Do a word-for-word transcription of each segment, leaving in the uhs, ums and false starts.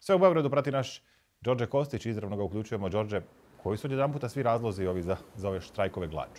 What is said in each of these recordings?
Sve u Beogradu prati naš Đorđe Kostić, izravno ga uključujemo. Đorđe, koji su jedan puta svi razlozi ovi za, za ove štrajkove glađu?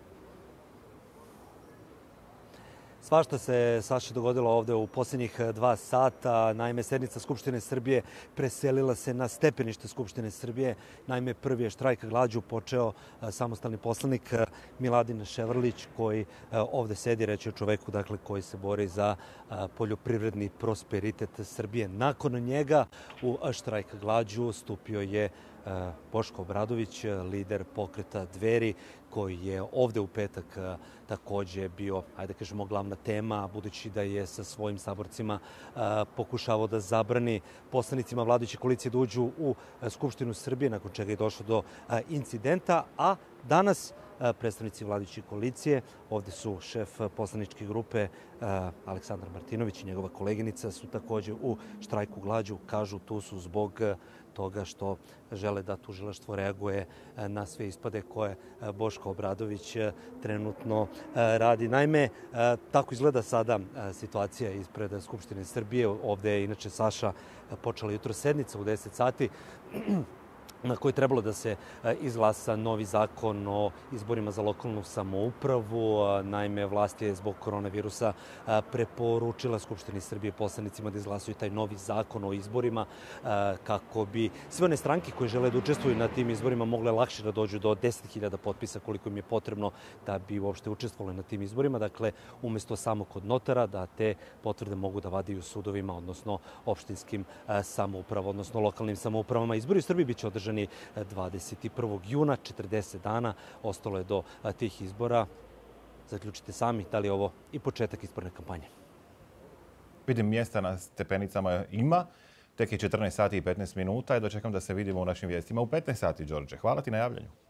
Svašta se, Saša, dogodilo ovde u posljednjih dva sata. Naime, sednica Skupštine Srbije preselila se na stepenište Skupštine Srbije. Naime, prvi je štrajk glađu počeo samostalni poslanik Miladin Ševrlić, koji ovde sedi, reći o čoveku dakle, koji se bori za poljoprivredni prosperitet Srbije. Nakon njega u štrajk glađu stupio je Boško Obradović, lider pokreta Dveri, koji je ovde u petak takođe bio, ajde kažemo, glavna tema, budući da je sa svojim saborcima pokušavao da zabrani poslanicima vladajuće koalicije da uđu u Skupštinu Srbije, nakon čega je došlo do incidenta, a danas predstavnici vladajuće koalicije, ovde su šef poslaničke grupe Aleksandar Martinović i njegova koleginica, su takođe u štrajku glađu. Kažu, tu su zbog toga što žele da tužilaštvo reaguje na sve ispade koje Boško Obradović trenutno radi. Naime, tako izgleda sada situacija ispred Skupštine Srbije. Ovde je inače, Saša, počela jutro sednica u deset sati na kojoj je trebalo da se izglasa novi zakon o izborima za lokalnu samoupravu. Naime, vlast je zbog koronavirusa preporučila Skupštini Srbije poslanicima da izglasaju taj novi zakon o izborima kako bi sve one stranke koje žele da učestvuju na tim izborima mogle lakše da dođu do deset hiljada potpisa koliko im je potrebno da bi uopšte učestvovali na tim izborima. Dakle, umesto samo kod notara, da te potvrde mogu da vade i u sudovima, odnosno opštinskim samoupravama, odnosno lokalnim samoupravama. Izbori u Srbiji biće održani dvadeset prvog juna, četrdeset dana ostalo je do tih izbora. Zaključite sami da li je ovo i početak izborne kampanje. Vidim, mjesta na stepenicama ima. Tek je četrnaest sati i petnaest minuta i dočekam da se vidimo u našim vijestima u petnaest sati, Đorđe. Hvala ti na javljanju.